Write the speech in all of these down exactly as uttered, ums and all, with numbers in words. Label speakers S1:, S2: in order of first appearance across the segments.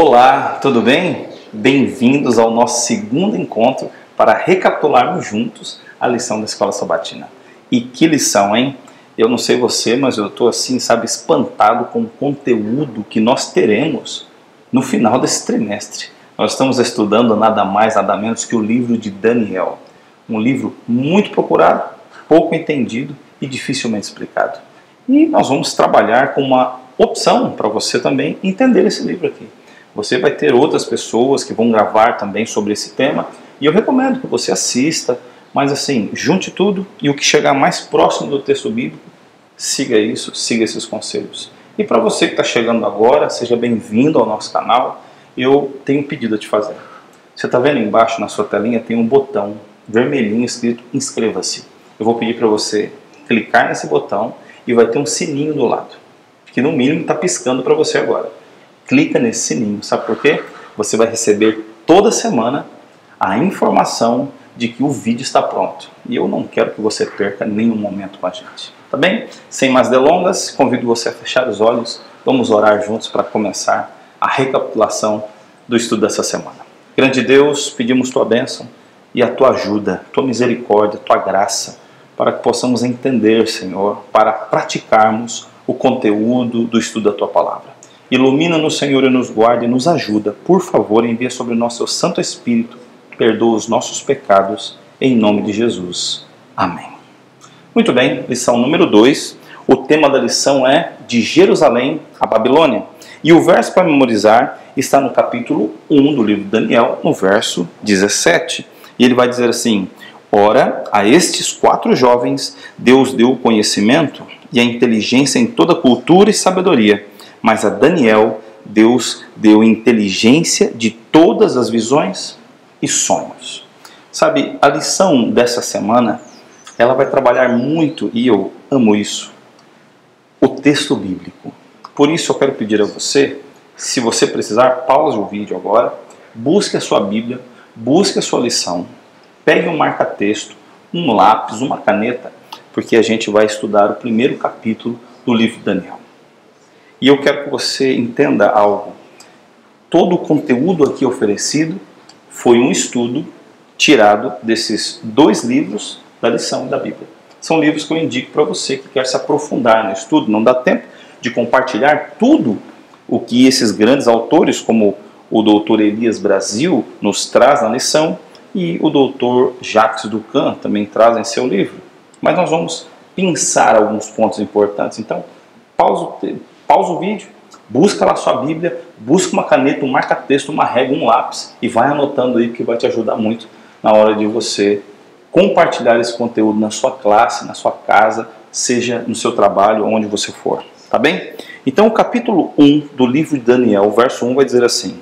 S1: Olá, tudo bem? Bem-vindos ao nosso segundo encontro para recapitularmos juntos a lição da Escola Sabatina. E que lição, hein? Eu não sei você, mas eu estou assim, sabe, espantado com o conteúdo que nós teremos no final desse trimestre. Nós estamos estudando nada mais, nada menos que o livro de Daniel. Um livro muito procurado, pouco entendido e dificilmente explicado. E nós vamos trabalhar com uma opção para você também entender esse livro aqui. Você vai ter outras pessoas que vão gravar também sobre esse tema e eu recomendo que você assista, mas assim, junte tudo e o que chegar mais próximo do texto bíblico, siga isso, siga esses conselhos. E para você que está chegando agora, seja bem-vindo ao nosso canal. Eu tenho um pedido a te fazer. Você está vendo embaixo na sua telinha tem um botão vermelhinho escrito inscreva-se. Eu vou pedir para você clicar nesse botão e vai ter um sininho do lado, que no mínimo está piscando para você agora. Clica nesse sininho, sabe por quê? Você vai receber toda semana a informação de que o vídeo está pronto. E eu não quero que você perca nenhum momento com a gente. Tá bem? Sem mais delongas, convido você a fechar os olhos. Vamos orar juntos para começar a recapitulação do estudo dessa semana. Grande Deus, pedimos tua bênção e a tua ajuda, tua misericórdia, tua graça, para que possamos entender, Senhor, para praticarmos o conteúdo do estudo da tua palavra. Ilumina-nos, Senhor, e nos guarde e nos ajuda. Por favor, envia sobre nós seu Santo Espírito, perdoa os nossos pecados, em nome de Jesus. Amém. Muito bem, lição número dois. O tema da lição é de Jerusalém a Babilônia. E o verso para memorizar está no capítulo um do livro de Daniel, no verso dezessete. E ele vai dizer assim: ora, a estes quatro jovens Deus deu o conhecimento e a inteligência em toda cultura e sabedoria. Mas a Daniel, Deus deu inteligência de todas as visões e sonhos. Sabe, a lição dessa semana, ela vai trabalhar muito, e eu amo isso, o texto bíblico. Por isso eu quero pedir a você, se você precisar, pause o vídeo agora, busque a sua Bíblia, busque a sua lição, pegue um marca-texto, um lápis, uma caneta, porque a gente vai estudar o primeiro capítulo do livro de Daniel. E eu quero que você entenda algo. Todo o conteúdo aqui oferecido foi um estudo tirado desses dois livros da lição da Bíblia. São livros que eu indico para você que quer se aprofundar no estudo. Não dá tempo de compartilhar tudo o que esses grandes autores, como o doutor Elias Brasil, nos traz na lição, e o doutor Jacques Ducan também traz em seu livro. Mas nós vamos pensar alguns pontos importantes. Então, pausa o tempo. Pausa o vídeo, busca lá a sua Bíblia, busca uma caneta, um marca-texto, uma régua, um lápis e vai anotando aí, que vai te ajudar muito na hora de você compartilhar esse conteúdo na sua classe, na sua casa, seja no seu trabalho, onde você for. Tá bem? Então o capítulo um do livro de Daniel, o verso um vai dizer assim: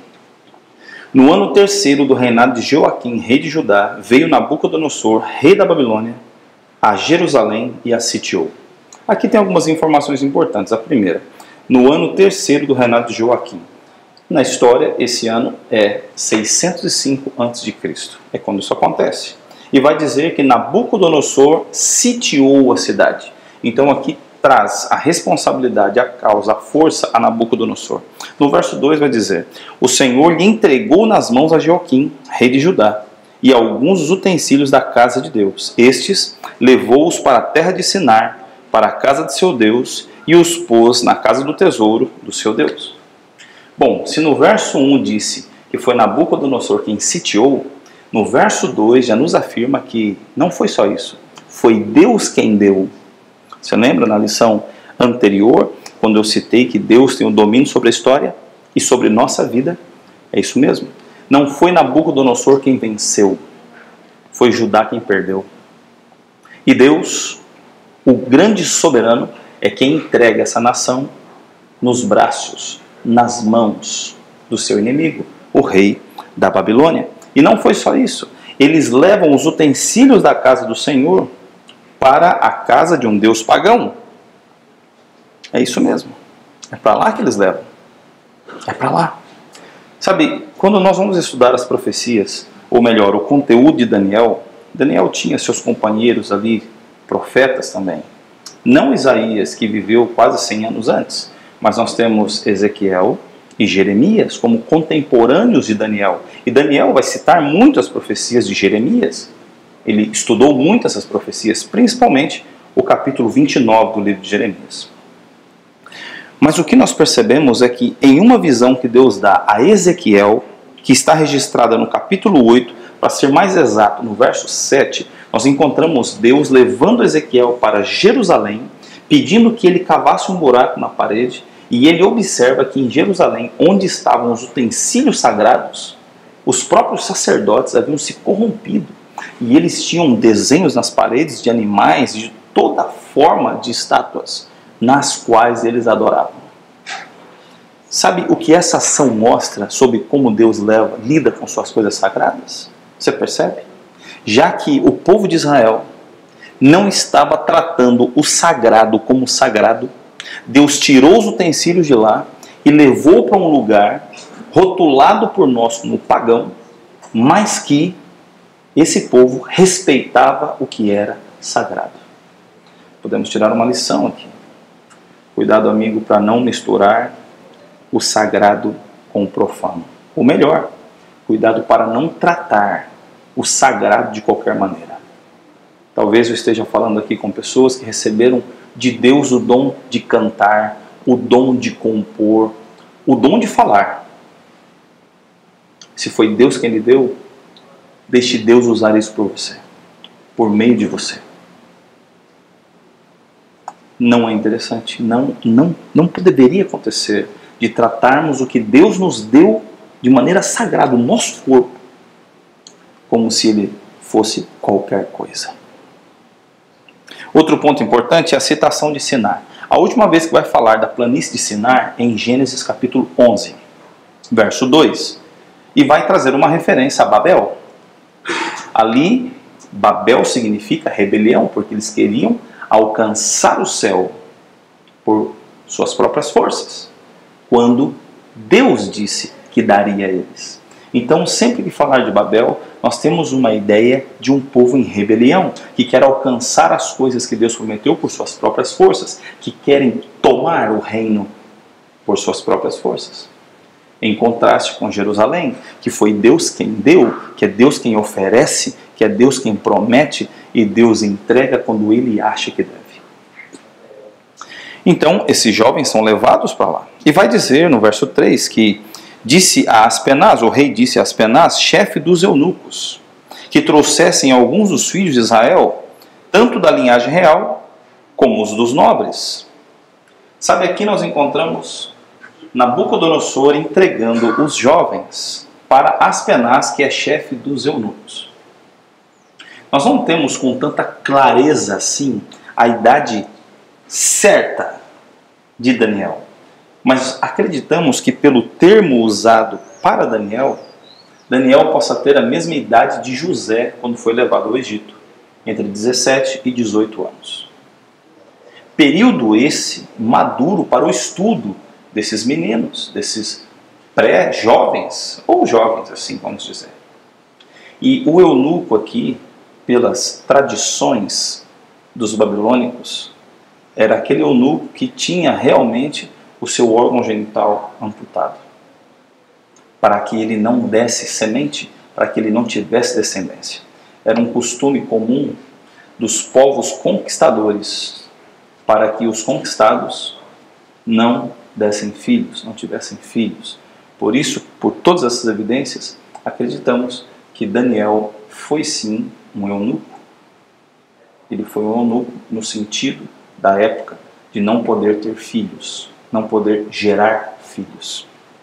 S1: no ano terceiro do reinado de Joaquim, rei de Judá, veio Nabucodonosor, rei da Babilônia, a Jerusalém e a sitiou. Aqui tem algumas informações importantes. A primeira: no ano terceiro do reinado de Joaquim. Na história, esse ano é seiscentos e cinco antes de Cristo. É quando isso acontece. E vai dizer que Nabucodonosor sitiou a cidade. Então aqui traz a responsabilidade, a causa, a força a Nabucodonosor. No verso dois vai dizer: o Senhor lhe entregou nas mãos a Joaquim, rei de Judá, e alguns dos utensílios da casa de Deus. Estes levou-os para a terra de Sinar, para a casa de seu Deus, e os pôs na casa do tesouro do seu Deus. Bom, se no verso um disse que foi Nabucodonosor quem sitiou, no verso dois já nos afirma que não foi só isso, foi Deus quem deu. Você lembra na lição anterior, quando eu citei que Deus tem o domínio sobre a história e sobre nossa vida? É isso mesmo. Não foi Nabucodonosor quem venceu, foi Judá quem perdeu. E Deus, o grande soberano, é quem entrega essa nação nos braços, nas mãos do seu inimigo, o rei da Babilônia. E não foi só isso. Eles levam os utensílios da casa do Senhor para a casa de um deus pagão. É isso mesmo. É para lá que eles levam. É para lá. Sabe, quando nós vamos estudar as profecias, ou melhor, o conteúdo de Daniel, Daniel tinha seus companheiros ali, profetas também. Não Isaías, que viveu quase cem anos antes, mas nós temos Ezequiel, e Jeremias como contemporâneos de Daniel. E Daniel vai citar muito as profecias de Jeremias. Ele estudou muito essas profecias, principalmente o capítulo vinte e nove do livro de Jeremias. Mas o que nós percebemos é que em uma visão que Deus dá a Ezequiel, que está registrada no capítulo oito, para ser mais exato, no verso sete, nós encontramos Deus levando Ezequiel para Jerusalém, pedindo que ele cavasse um buraco na parede, e ele observa que em Jerusalém, onde estavam os utensílios sagrados, os próprios sacerdotes haviam se corrompido, e eles tinham desenhos nas paredes de animais, de toda forma de estátuas, nas quais eles adoravam. Sabe o que essa ação mostra sobre como Deus leva, lida com suas coisas sagradas? Você percebe? Já que o povo de Israel não estava tratando o sagrado como sagrado, Deus tirou os utensílios de lá e levou para um lugar rotulado por nós como pagão, mas que esse povo respeitava o que era sagrado. Podemos tirar uma lição aqui. Cuidado, amigo, para não misturar o sagrado com o profano. Ou melhor, cuidado para não tratar o sagrado de qualquer maneira. Talvez eu esteja falando aqui com pessoas que receberam de Deus o dom de cantar, o dom de compor, o dom de falar. Se foi Deus quem lhe deu, deixe Deus usar isso por você, por meio de você. Não é interessante, não, não, não deveria acontecer de tratarmos o que Deus nos deu de maneira sagrada, o nosso corpo, como se ele fosse qualquer coisa. Outro ponto importante é a citação de Sinar. A última vez que vai falar da planície de Sinar é em Gênesis capítulo onze, verso dois, e vai trazer uma referência a Babel. Ali, Babel significa rebelião, porque eles queriam alcançar o céu por suas próprias forças, quando Deus disse que daria a eles. Então, sempre que falar de Babel, nós temos uma ideia de um povo em rebelião, que quer alcançar as coisas que Deus prometeu por suas próprias forças, que querem tomar o reino por suas próprias forças. Em contraste com Jerusalém, que foi Deus quem deu, que é Deus quem oferece, que é Deus quem promete, e Deus entrega quando Ele acha que deve. Então, esses jovens são levados para lá. E vai dizer no verso três que disse a Aspenaz, o rei disse a Aspenaz, chefe dos eunucos, que trouxessem alguns dos filhos de Israel, tanto da linhagem real, como os dos nobres. Sabe, aqui nós encontramos Nabucodonosor entregando os jovens para Aspenaz, que é chefe dos eunucos. Nós não temos com tanta clareza assim a idade certa de Daniel, mas acreditamos que pelo termo usado para Daniel, Daniel possa ter a mesma idade de José quando foi levado ao Egito, entre dezessete e dezoito anos. Período esse maduro para o estudo desses meninos, desses pré-jovens, ou jovens assim vamos dizer. E o eunuco aqui, pelas tradições dos babilônicos, era aquele eunuco que tinha realmente o seu órgão genital amputado, para que ele não desse semente, para que ele não tivesse descendência. Era um costume comum dos povos conquistadores, para que os conquistados não dessem filhos, não tivessem filhos. Por isso, por todas essas evidências, acreditamos que Daniel foi sim um eunuco. Ele foi um eunuco no sentido da época de não poder ter filhos, não poder gerar filhos.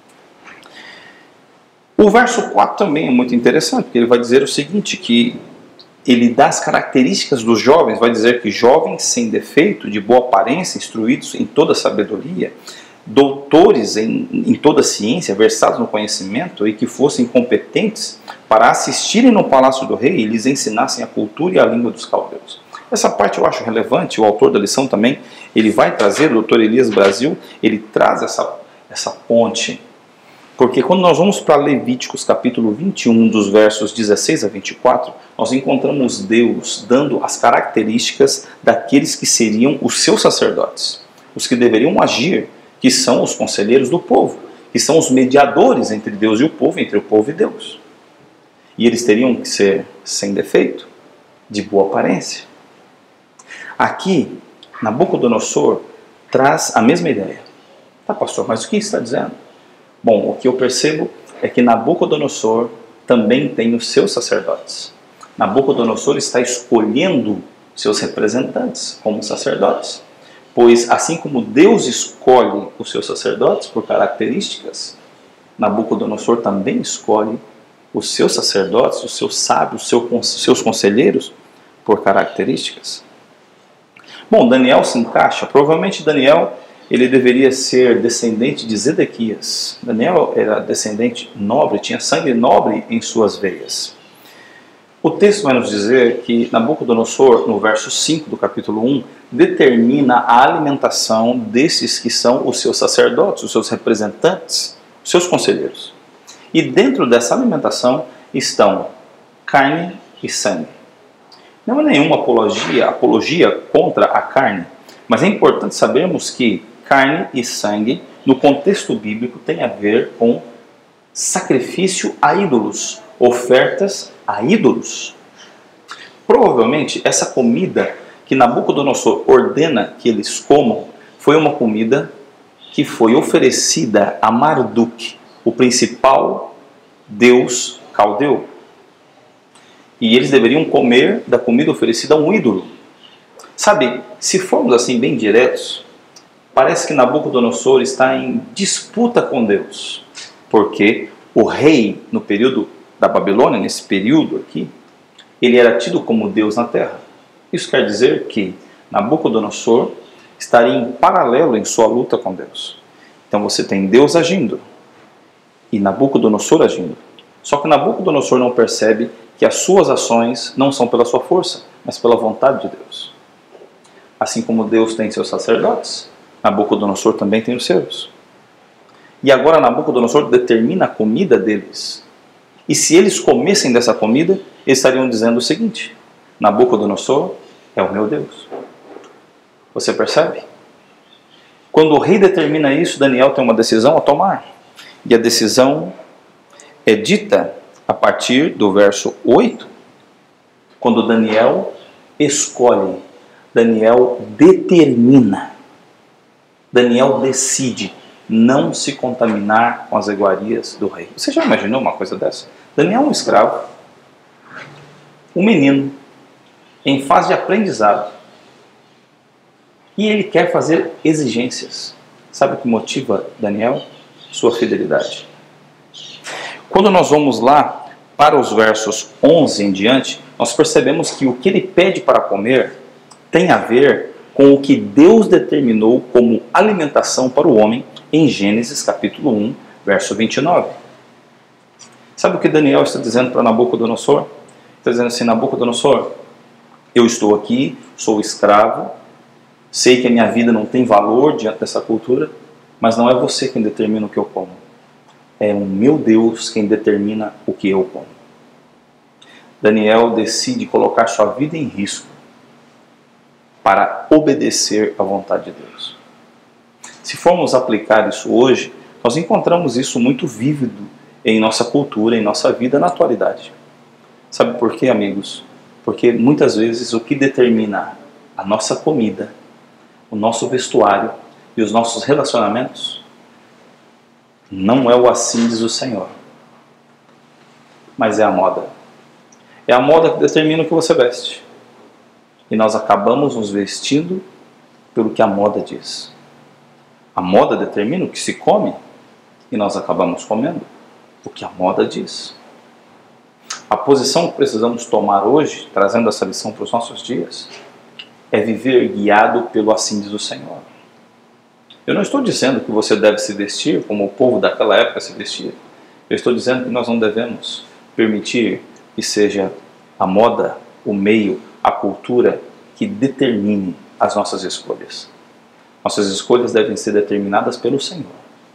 S1: O verso quatro também é muito interessante, porque ele vai dizer o seguinte, que ele dá as características dos jovens, vai dizer que jovens sem defeito, de boa aparência, instruídos em toda sabedoria, doutores em, em toda ciência, versados no conhecimento, e que fossem competentes para assistirem no palácio do rei e lhes ensinassem a cultura e a língua dos caldeus. Essa parte eu acho relevante, o autor da lição também, ele vai trazer, o doutor Elias Brasil, ele traz essa, essa ponte, porque quando nós vamos para Levíticos capítulo vinte e um, dos versos dezesseis a vinte e quatro, nós encontramos Deus dando as características daqueles que seriam os seus sacerdotes, os que deveriam agir, que são os conselheiros do povo, que são os mediadores entre Deus e o povo, entre o povo e Deus. E eles teriam que ser sem defeito, de boa aparência. Aqui, Nabucodonosor traz a mesma ideia. Tá, pastor, mas o que está dizendo? Bom, o que eu percebo é que Nabucodonosor também tem os seus sacerdotes. Nabucodonosor está escolhendo seus representantes como sacerdotes. Pois assim como Deus escolhe os seus sacerdotes por características, Nabucodonosor também escolhe os seus sacerdotes, os seus sábios, os seus conselheiros por características. Bom, Daniel se encaixa. Provavelmente Daniel ele deveria ser descendente de Zedequias. Daniel era descendente nobre, tinha sangue nobre em suas veias. O texto vai nos dizer que Nabucodonosor, no verso cinco do capítulo um, determina a alimentação desses que são os seus sacerdotes, os seus representantes, os seus conselheiros. E dentro dessa alimentação estão carne e sangue. Não é nenhuma apologia, apologia contra a carne, mas é importante sabermos que carne e sangue, no contexto bíblico, tem a ver com sacrifício a ídolos, ofertas a ídolos. Provavelmente essa comida que Nabucodonosor ordena que eles comam foi uma comida que foi oferecida a Marduk, o principal deus caldeu. E eles deveriam comer da comida oferecida a um ídolo. Sabe, se formos assim bem diretos, parece que Nabucodonosor está em disputa com Deus, porque o rei, no período da Babilônia, nesse período aqui, ele era tido como Deus na terra. Isso quer dizer que Nabucodonosor estaria em paralelo em sua luta com Deus. Então você tem Deus agindo e Nabucodonosor agindo. Só que Nabucodonosor não percebe que as suas ações não são pela sua força, mas pela vontade de Deus. Assim como Deus tem seus sacerdotes, Nabucodonosor também tem os seus. E agora Nabucodonosor determina a comida deles. E se eles comessem dessa comida, eles estariam dizendo o seguinte: Nabucodonosor é o meu Deus. Você percebe? Quando o rei determina isso, Daniel tem uma decisão a tomar. E a decisão é dita a partir do verso oito, quando Daniel escolhe, Daniel determina, Daniel decide não se contaminar com as iguarias do rei. Você já imaginou uma coisa dessa? Daniel é um escravo, um menino, em fase de aprendizado, e ele quer fazer exigências. Sabe o que motiva Daniel? Sua fidelidade. Quando nós vamos lá para os versos onze em diante, nós percebemos que o que ele pede para comer tem a ver com o que Deus determinou como alimentação para o homem em Gênesis capítulo um, verso vinte e nove. Sabe o que Daniel está dizendo para Nabucodonosor? Está dizendo assim: Nabucodonosor, eu estou aqui, sou escravo, sei que a minha vida não tem valor diante dessa cultura, mas não é você quem determina o que eu como. É o meu Deus quem determina o que eu como. Daniel decide colocar sua vida em risco para obedecer à vontade de Deus. Se formos aplicar isso hoje, nós encontramos isso muito vívido em nossa cultura, em nossa vida na atualidade. Sabe por quê, amigos? Porque muitas vezes o que determina a nossa comida, o nosso vestuário e os nossos relacionamentos não é o assim diz o Senhor, mas é a moda. É a moda que determina o que você veste. E nós acabamos nos vestindo pelo que a moda diz. A moda determina o que se come e nós acabamos comendo o que a moda diz. A posição que precisamos tomar hoje, trazendo essa lição para os nossos dias, é viver guiado pelo assim diz o Senhor. Eu não estou dizendo que você deve se vestir como o povo daquela época se vestia. Eu estou dizendo que nós não devemos permitir que seja a moda, o meio, a cultura que determine as nossas escolhas. Nossas escolhas devem ser determinadas pelo Senhor.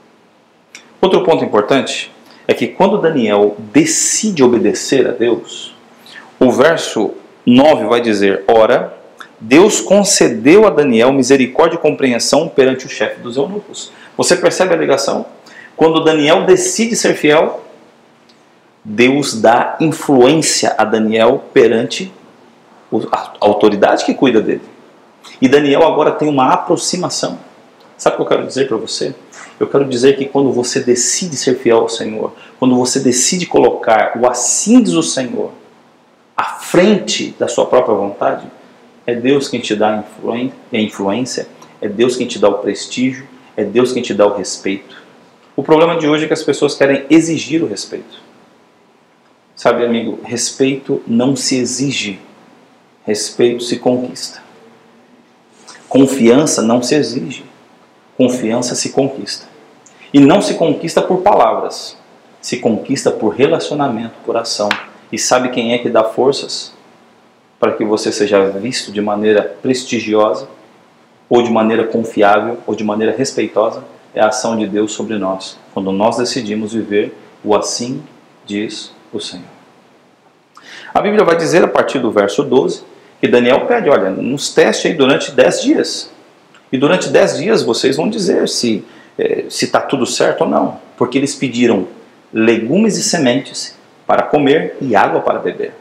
S1: Outro ponto importante é que quando Daniel decide obedecer a Deus, o verso nove vai dizer: ora, Deus concedeu a Daniel misericórdia e compreensão perante o chefe dos eunucos. Você percebe a ligação? Quando Daniel decide ser fiel, Deus dá influência a Daniel perante a autoridade que cuida dele. E Daniel agora tem uma aproximação. Sabe o que eu quero dizer para você? Eu quero dizer que quando você decide ser fiel ao Senhor, quando você decide colocar o assim diz o Senhor à frente da sua própria vontade, é Deus quem te dá a influência, é Deus quem te dá o prestígio, é Deus quem te dá o respeito. O problema de hoje é que as pessoas querem exigir o respeito. Sabe, amigo, respeito não se exige, respeito se conquista. Confiança não se exige, confiança se conquista. E não se conquista por palavras, se conquista por relacionamento, por ação. E sabe quem é que dá forças para que você seja visto de maneira prestigiosa, ou de maneira confiável, ou de maneira respeitosa? É a ação de Deus sobre nós, quando nós decidimos viver o assim diz o Senhor. A Bíblia vai dizer a partir do verso doze, que Daniel pede, olha, nos teste aí durante dez dias. E durante dez dias vocês vão dizer se eh, se está tudo certo ou não. Porque eles pediram legumes e sementes para comer e água para beber.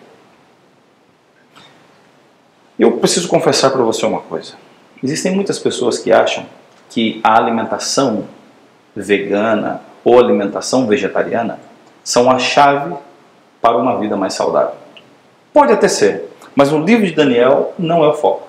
S1: Eu preciso confessar para você uma coisa. Existem muitas pessoas que acham que a alimentação vegana ou alimentação vegetariana são a chave para uma vida mais saudável. Pode até ser, mas no livro de Daniel não é o foco.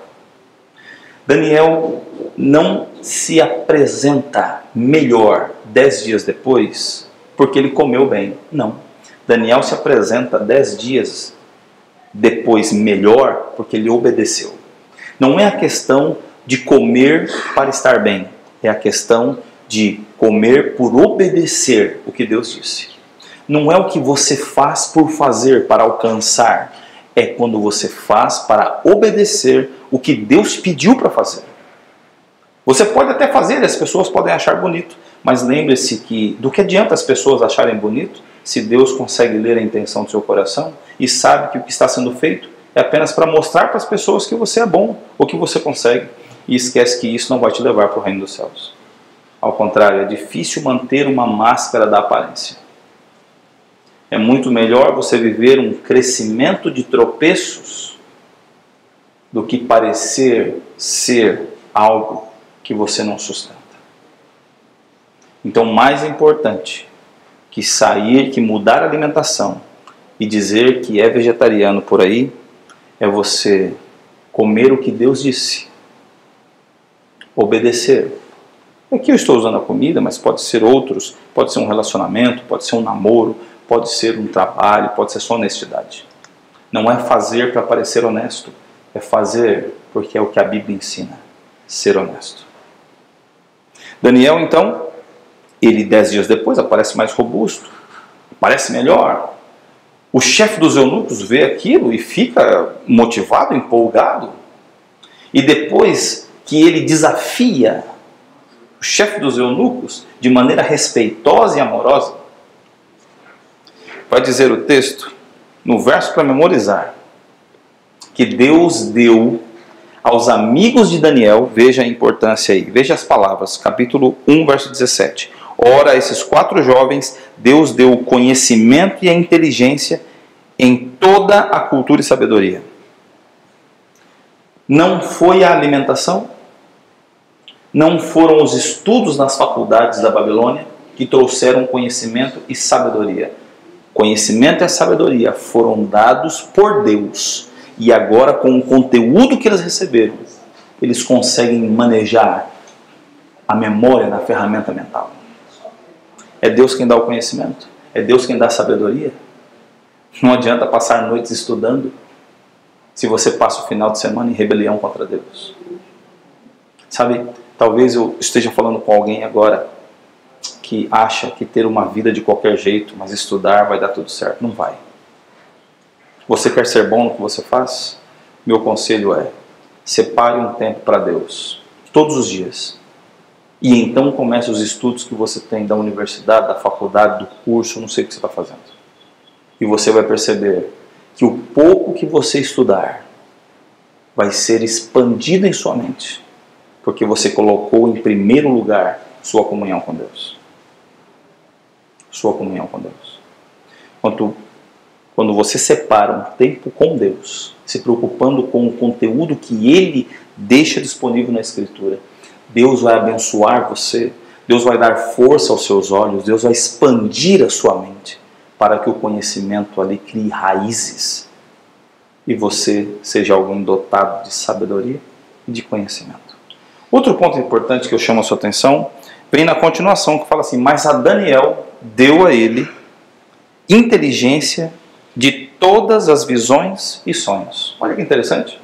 S1: Daniel não se apresenta melhor dez dias depois porque ele comeu bem. Não. Daniel se apresenta dez dias depois melhor porque ele obedeceu. Não é a questão de comer para estar bem, é a questão de comer por obedecer o que Deus disse. Não é o que você faz por fazer para alcançar, é quando você faz para obedecer o que Deus pediu para fazer. Você pode até fazer, as pessoas podem achar bonito, mas lembre-se que do que adianta as pessoas acharem bonito se Deus consegue ler a intenção do seu coração e sabe que o que está sendo feito é apenas para mostrar para as pessoas que você é bom ou que você consegue, e esquece que isso não vai te levar para o reino dos céus. Ao contrário, é difícil manter uma máscara da aparência. É muito melhor você viver um crescimento de tropeços do que parecer ser algo que você não sustenta. Então, mais importante que sair, que mudar a alimentação e dizer que é vegetariano por aí, é você comer o que Deus disse, obedecer. Aqui eu estou usando a comida, mas pode ser outros, pode ser um relacionamento, pode ser um namoro, pode ser um trabalho, pode ser só honestidade. Não é fazer para parecer honesto, é fazer porque é o que a Bíblia ensina, ser honesto. Daniel, então, ele dez dias depois aparece mais robusto, parece melhor. O chefe dos eunucos vê aquilo e fica motivado, empolgado. E depois que ele desafia o chefe dos eunucos de maneira respeitosa e amorosa, vai dizer o texto, no verso para memorizar, que Deus deu aos amigos de Daniel, veja a importância aí, veja as palavras, capítulo um, verso dezessete. Ora, a esses quatro jovens, Deus deu o conhecimento e a inteligência em toda a cultura e sabedoria. Não foi a alimentação, não foram os estudos nas faculdades da Babilônia que trouxeram conhecimento e sabedoria. Conhecimento e sabedoria foram dados por Deus. E agora, com o conteúdo que eles receberam, eles conseguem manejar a memória na ferramenta mental. É Deus quem dá o conhecimento. É Deus quem dá a sabedoria. Não adianta passar noites estudando se você passa o final de semana em rebelião contra Deus. Sabe, talvez eu esteja falando com alguém agora que acha que ter uma vida de qualquer jeito, mas estudar vai dar tudo certo. Não vai. Você quer ser bom no que você faz? Meu conselho é, separe um tempo para Deus, todos os dias. E então comece os estudos que você tem da universidade, da faculdade, do curso, não sei o que você está fazendo. E você vai perceber que o pouco que você estudar vai ser expandido em sua mente, porque você colocou em primeiro lugar sua comunhão com Deus. sua comunhão com Deus. Quando, quando você separa um tempo com Deus, se preocupando com o conteúdo que Ele deixa disponível na Escritura, Deus vai abençoar você, Deus vai dar força aos seus olhos, Deus vai expandir a sua mente para que o conhecimento ali crie raízes e você seja alguém dotado de sabedoria e de conhecimento. Outro ponto importante que eu chamo a sua atenção vem na continuação, que fala assim: mas a Daniel deu a ele inteligência de todas as visões e sonhos. Olha que interessante.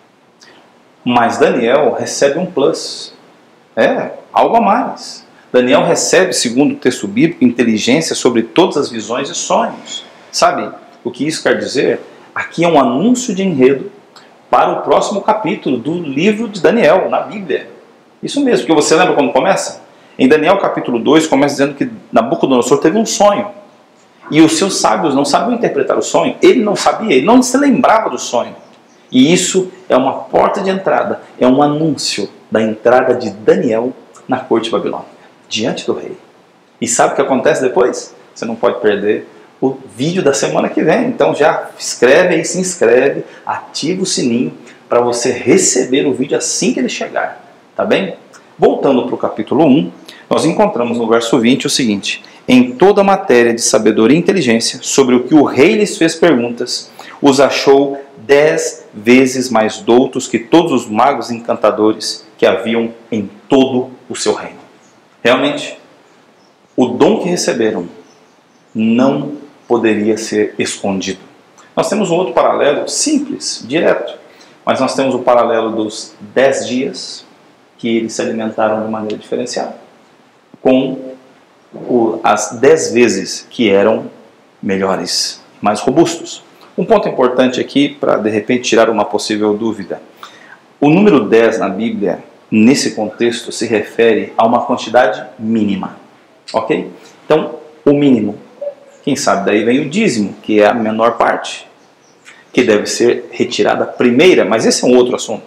S1: Mas Daniel recebe um plus. É, algo a mais. Daniel recebe, segundo o texto bíblico, inteligência sobre todas as visões e sonhos. Sabe o que isso quer dizer? Aqui é um anúncio de enredo para o próximo capítulo do livro de Daniel, na Bíblia. Isso mesmo, porque você lembra quando começa? Em Daniel capítulo dois, começa dizendo que Nabucodonosor teve um sonho. E os seus sábios não sabiam interpretar o sonho. Ele não sabia, ele não se lembrava do sonho. E isso é uma porta de entrada, é um anúncio da entrada de Daniel na corte babilônica, diante do rei. E sabe o que acontece depois? Você não pode perder o vídeo da semana que vem. Então já escreve aí, se inscreve, ativa o sininho para você receber o vídeo assim que ele chegar. Tá bem? Voltando para o capítulo um, nós encontramos no verso vinte o seguinte: em toda a matéria de sabedoria e inteligência, sobre o que o rei lhes fez perguntas, os achou dez vezes mais doutos que todos os magos e encantadores que haviam em todo o seu reino. Realmente, o dom que receberam não poderia ser escondido. Nós temos um outro paralelo simples, direto, mas nós temos o paralelo dos dez dias que eles se alimentaram de maneira diferenciada, com o, as dez vezes que eram melhores, mais robustos. Um ponto importante aqui, para de repente tirar uma possível dúvida: o número dez na Bíblia, nesse contexto, se refere a uma quantidade mínima, ok? Então, o mínimo, quem sabe daí vem o dízimo, que é a menor parte, que deve ser retirada primeira, mas esse é um outro assunto.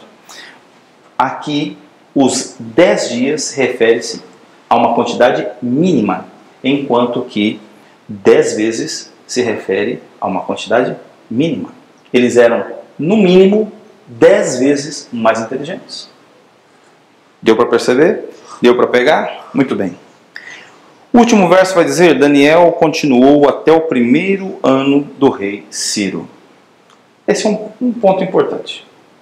S1: Aqui, os dez dias refere-se a uma quantidade mínima, enquanto que dez vezes se refere a uma quantidade mínima. Eles eram, no mínimo, dez vezes mais inteligentes. Deu para perceber? Deu para pegar? Muito bem. O último verso vai dizer: Daniel continuou até o primeiro ano do rei Ciro. Esse é um, um ponto importante.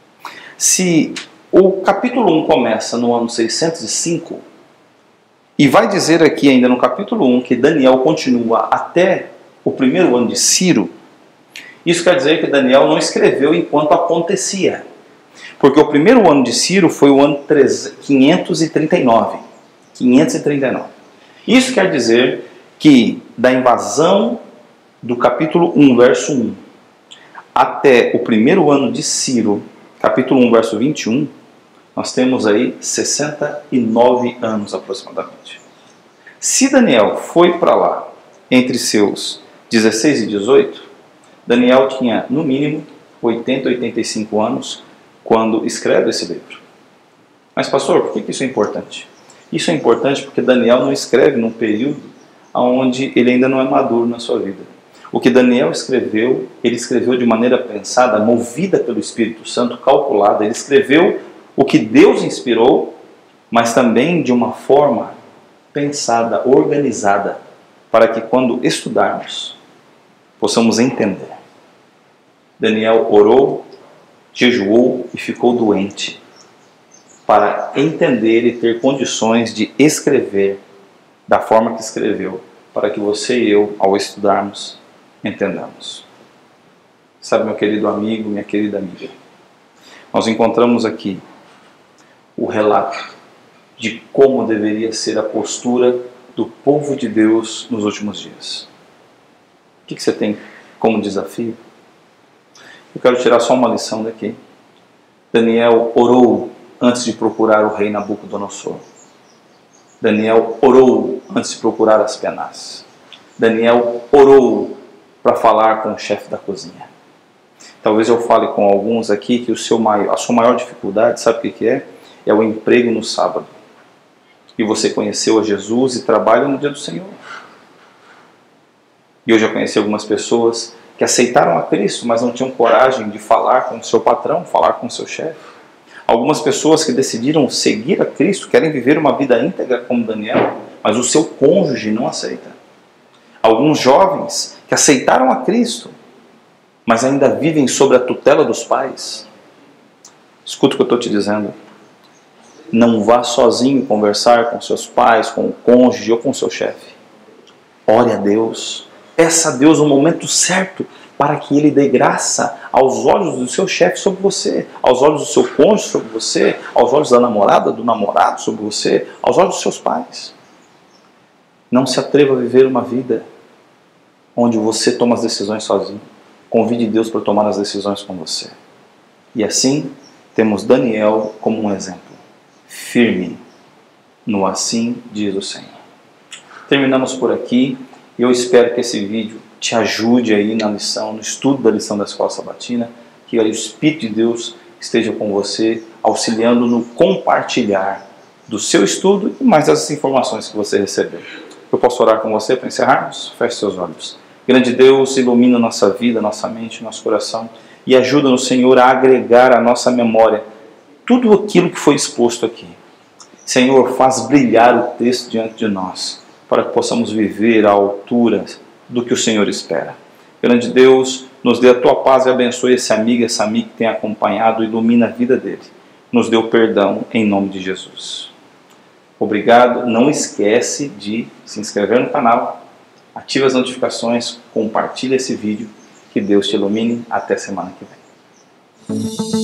S1: Se o capítulo um começa no ano seiscentos e cinco, e vai dizer aqui ainda no capítulo um que Daniel continua até o primeiro ano de Ciro, isso quer dizer que Daniel não escreveu enquanto acontecia. Porque o primeiro ano de Ciro foi o ano quinhentos e trinta e nove. quinhentos e trinta e nove. Isso quer dizer que da invasão do capítulo um, verso um, até o primeiro ano de Ciro, capítulo um, verso vinte e um, nós temos aí sessenta e nove anos aproximadamente. Se Daniel foi para lá entre seus dezesseis e dezoito, Daniel tinha no mínimo oitenta, oitenta e cinco anos quando escreve esse livro. Mas pastor, por que isso é importante? Isso é importante porque Daniel não escreve num período onde ele ainda não é maduro na sua vida. O que Daniel escreveu, ele escreveu de maneira pensada, movida pelo Espírito Santo, calculada. Ele escreveu o que Deus inspirou, mas também de uma forma pensada, organizada, para que quando estudarmos, possamos entender. Daniel orou, jejuou e ficou doente, para entender e ter condições de escrever da forma que escreveu, para que você e eu, ao estudarmos, entendamos. Sabe, meu querido amigo, minha querida amiga, nós encontramos aqui o relato de como deveria ser a postura do povo de Deus nos últimos dias. O que você tem como desafio? Eu quero tirar só uma lição daqui. Daniel orou antes de procurar o rei Nabucodonosor. Daniel orou antes de procurar as penas. Daniel orou para falar com o chefe da cozinha. Talvez eu fale com alguns aqui que o seu maior, a sua maior dificuldade, sabe o que é? É o emprego no sábado. E você conheceu a Jesus e trabalha no dia do Senhor. E eu já conheci algumas pessoas que aceitaram a Cristo, mas não tinham coragem de falar com o seu patrão, falar com o seu chefe. Algumas pessoas que decidiram seguir a Cristo, querem viver uma vida íntegra como Daniel, mas o seu cônjuge não aceita. Alguns jovens que aceitaram a Cristo, mas ainda vivem sob a tutela dos pais. Escuta o que eu estou te dizendo. Não vá sozinho conversar com seus pais, com o cônjuge ou com o seu chefe. Ore a Deus. Peça a Deus o momento certo para que Ele dê graça aos olhos do seu chefe sobre você, aos olhos do seu cônjuge sobre você, aos olhos da namorada, do namorado sobre você, aos olhos dos seus pais. Não se atreva a viver uma vida onde você toma as decisões sozinho. Convide Deus para tomar as decisões com você. E assim, temos Daniel como um exemplo. Firme no assim diz o Senhor. Terminamos por aqui. Eu espero que esse vídeo te ajude aí na lição, no estudo da lição da Escola Sabatina, que o Espírito de Deus esteja com você, auxiliando no compartilhar do seu estudo e mais das informações que você recebeu. Eu posso orar com você para encerrarmos? Feche seus olhos. Grande Deus, ilumina nossa vida, nossa mente, nosso coração e ajuda-nos, Senhor, a agregar à nossa memória tudo aquilo que foi exposto aqui. Senhor, faz brilhar o texto diante de nós, para que possamos viver à altura do que o Senhor espera. Grande Deus, nos dê a Tua paz e abençoe esse amigo, essa amiga que tem acompanhado e ilumina a vida dele. Nos dê o perdão em nome de Jesus. Obrigado. Não esquece de se inscrever no canal, ative as notificações, compartilhe esse vídeo. Que Deus te ilumine. Até semana que vem.